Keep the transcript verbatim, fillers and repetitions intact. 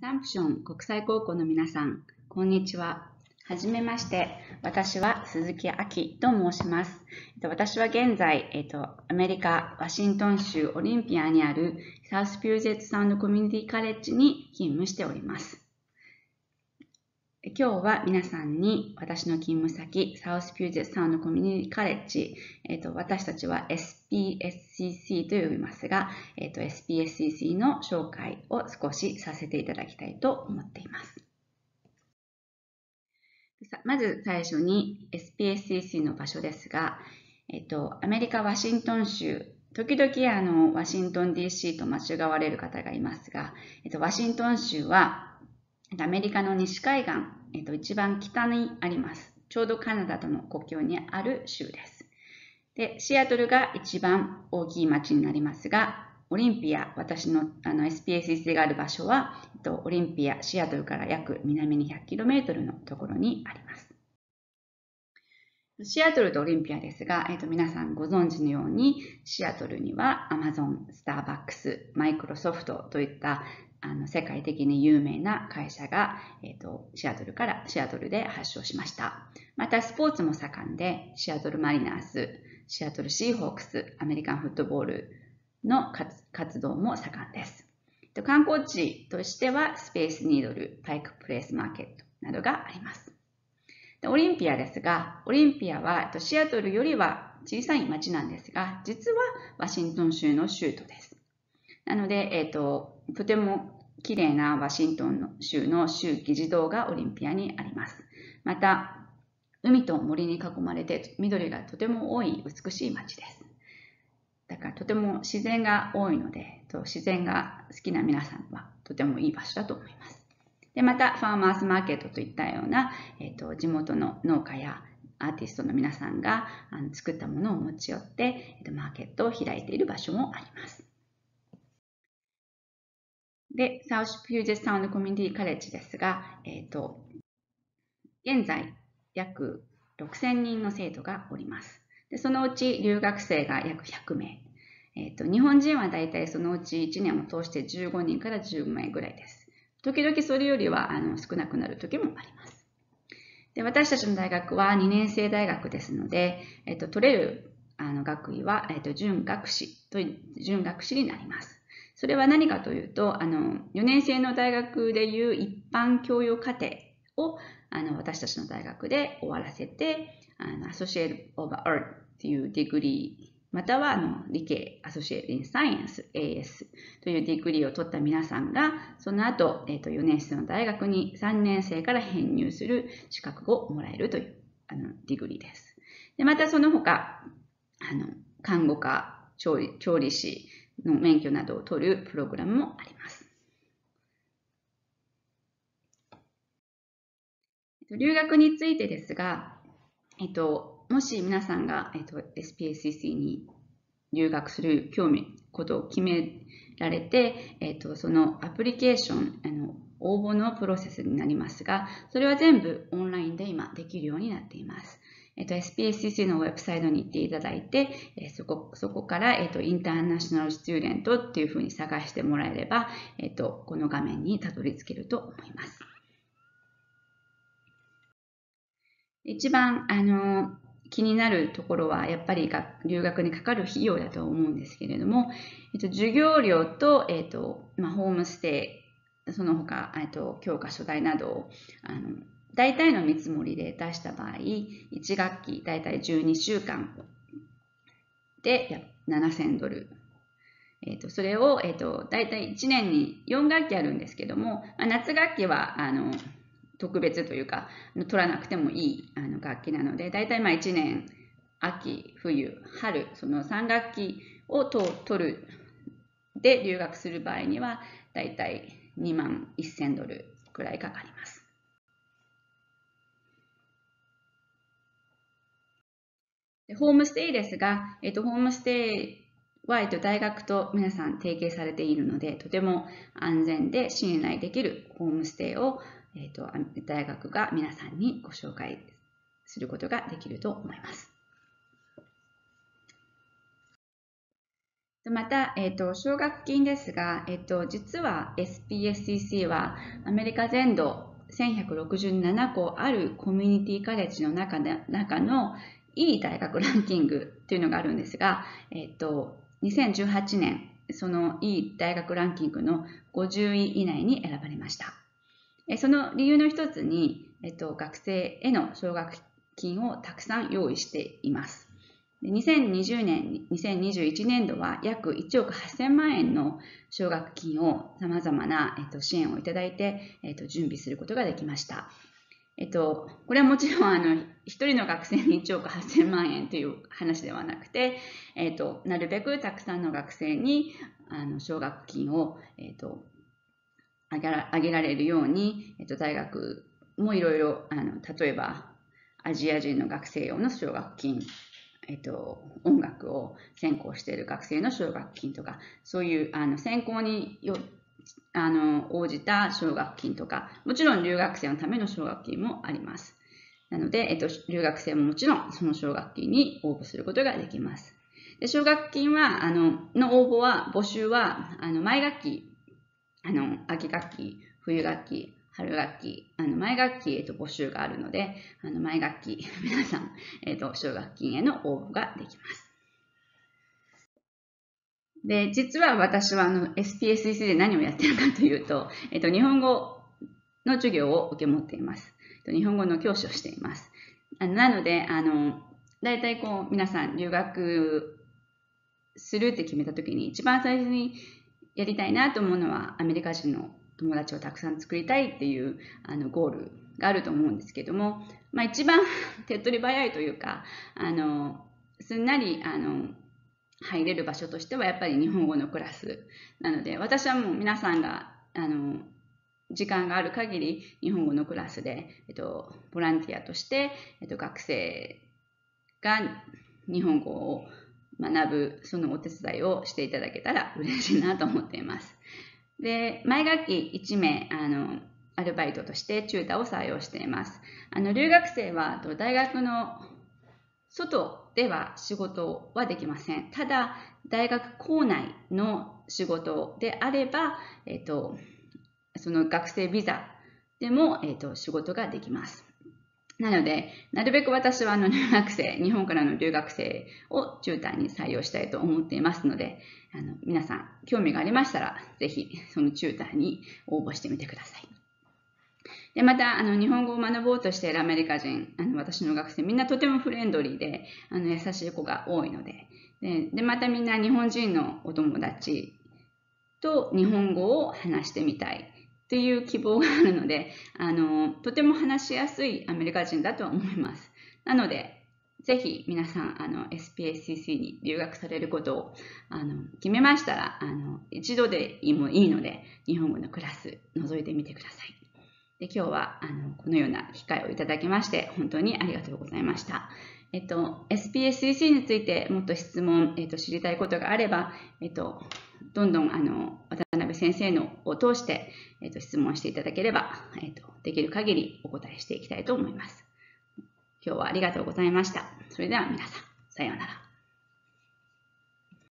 サンプション国際高校の皆さん、こんにちは。はじめまして。私は鈴木亜希と申します。私は現在、えっと、アメリカ・ワシントン州オリンピアにあるサウスピュージェットサウンドコミュニティカレッジに勤務しております。今日は皆さんに私の勤務先、サウスピュージェットサウンドコミュニティカレッジ、えっと、私たちは エスピーエスシーシー と呼びますが、えっと、エスピーエスシーシー の紹介を少しさせていただきたいと思っています。まず最初に エスピーエスシーシー の場所ですが、えっと、アメリカ・ワシントン州、時々あのワシントン ディーシー と間違われる方がいますが、えっと、ワシントン州はアメリカの西海岸、えっと、一番北にあります。ちょうどカナダとの国境にある州です。で、シアトルが一番大きい町になりますが、オリンピア、私の, あの エスピーエスシーシー がある場所は、えっと、オリンピア、シアトルから約南に ひゃくキロメートル のところにあります。シアトルとオリンピアですが、えっと、皆さんご存知のように、シアトルにはアマゾン、スターバックス、マイクロソフトといったあの世界的に有名な会社が、えっと、シアトルからシアトルで発祥しました。またスポーツも盛んで、シアトルマリナーズ、シアトルシーホークス、アメリカンフットボールの活動も盛んです。観光地としてはスペースニードル、パイクプレイスマーケットなどがあります。オリンピアですが、オリンピアはシアトルよりは小さい町なんですが、実はワシントン州の州都です。なので、えっと、とても綺麗なワシントン州の州議事堂がオリンピアにあります。また、海と森に囲まれて緑がとても多い美しい町です。だからとても自然が多いので、自然が好きな皆さんはとてもいい場所だと思います。でまた、ファーマーズマーケットといったような、えーと、地元の農家やアーティストの皆さんがあの作ったものを持ち寄って、えーと、マーケットを開いている場所もあります。で、サウスピュージェットサウンドコミュニティカレッジですが、えーと、現在約ろくせんにんの生徒がおります。でそのうち留学生が約ひゃくめい。えーと、日本人はだいたいそのうちいちねんを通してじゅうごにんからじゅうめいぐらいです。時々それよりはあの少なくなる時もあります。で私たちの大学はにねん生大学ですので、えっと、取れるあの学位は、えっと、準学士と準学士になります。それは何かというと、あのよねん生の大学でいう一般教養課程をあの私たちの大学で終わらせて、あの Associate of Art というディグリー、またはあの理系 Associate in Science エーエス というディグリーを取った皆さんがその後、えー、とよねん生の大学にさんねん生から編入する資格をもらえるというあのディグリーです。でまたその他あの看護科調理、調理師の免許などを取るプログラムもあります。留学についてですが、えっと、もし皆さんが、えっと、エスピーエスシーシー に留学する興味、ことを決められて、えっと、そのアプリケーション、あの、応募のプロセスになりますが、それは全部オンラインで今できるようになっています。えっと、エスピーエスシーシー のウェブサイトに行っていただいて、えそこ、そこから、えっと、インターナショナルスチューデントっていうふうに探してもらえれば、えっと、この画面にたどり着けると思います。一番、あの、気になるところはやっぱり留学にかかる費用だと思うんですけれども、えっと、授業料と、えっとまあ、ホームステイ、その他、えっと、教科書代などをあの大体の見積もりで出した場合、いち学期大体じゅうにしゅうかんでななせんドル。えっと、それを、えっと、大体いちねんによん学期あるんですけども、まあ、夏学期はあの特別というか取らなくてもいいあの楽器なので、だいたいまあいちねん秋冬春そのさん学期を取るで留学する場合にはだいたいにまんせんドルくらいかかります。でホームステイですが、えっと、ホームステイは、えっと、大学と皆さん提携されているので、とても安全で信頼できるホームステイをえーと、大学が皆さんにご紹介することができると思います。 また、えっと、奨学金ですが、えっと、実は エスピーエスシーシー はアメリカ全土せんひゃくろくじゅうななこあるコミュニティカレッジの中で中のいい大学ランキングというのがあるんですが、えっと、にせんじゅうはちねん、そのいい大学ランキングのごじゅうい以内に選ばれました。その理由の一つに、えっと、学生への奨学金をたくさん用意しています。にせんにじゅうねん、にせんにじゅういちねん度は約いちおくはっせんまんえんの奨学金を様々な、えっと、支援をいただいて、えっと、準備することができました。えっと、これはもちろんあの一人の学生にいちおくはっせんまんえんという話ではなくて、えっと、なるべくたくさんの学生にあの奨学金を、えっと、あげら、あげられるように、えっと、大学もいろいろあの例えばアジア人の学生用の奨学金、えっと、音楽を専攻している学生の奨学金とか、そういうあの専攻によあの応じた奨学金とか、もちろん留学生のための奨学金もあります。なので、えっと、留学生ももちろんその奨学金に応募することができます。で奨学金はあのの応募は募集はあの毎学期、あの秋学期、冬学期、春学期、あの毎学期、えっと、募集があるので、あの毎学期皆さん、えっと、奨学金への応募ができます。で、実は私はあの エスピーエスシーシー で何をやっているかというと、えっと、日本語の授業を受け持っています。日本語の教師をしています。なので、あの、大体こう、皆さん留学するって決めたときに、一番最初にやりたいなと思うのは、アメリカ人の友達をたくさん作りたいっていうあのゴールがあると思うんですけども、まあ、一番手っ取り早いというか、あの、すんなり、あの、入れる場所としてはやっぱり日本語のクラスなので、私はもう皆さんがあの時間がある限り日本語のクラスで、えっと、ボランティアとして、えっと、学生が日本語を学ぶそのお手伝いをしていただけたら嬉しいなと思っています。で、毎学期いちめいあのアルバイトとしてチューターを採用しています。あの留学生は大学の外では仕事はできません。ただ、大学校内の仕事であれば、えっと、その学生ビザでも、えっと、仕事ができます。なので、なるべく私はあの留学生、日本からの留学生をチューターに採用したいと思っていますので、あの皆さん興味がありましたら、ぜひそのチューターに応募してみてください。で、また、あの、日本語を学ぼうとしているアメリカ人、あの、私の学生、みんなとてもフレンドリーで、あの、優しい子が多いので、で、でまたみんな日本人のお友達と日本語を話してみたいっていう希望があるので、あの、とても話しやすいアメリカ人だと思います。なので、ぜひ皆さん、あの、エスピーエスシーシー に留学されることを、あの、決めましたら、あの、一度でもいいので、日本語のクラス覗いてみてください。で今日はあのこのような機会をいただきまして本当にありがとうございました。えっと、エスピーエスシーシー についてもっと質問、えっと、知りたいことがあれば、えっと、どんどんあの渡辺先生のを通して、えっと、質問していただければ、えっと、できる限りお答えしていきたいと思います。今日はありがとうございました。それでは皆さん、さようなら。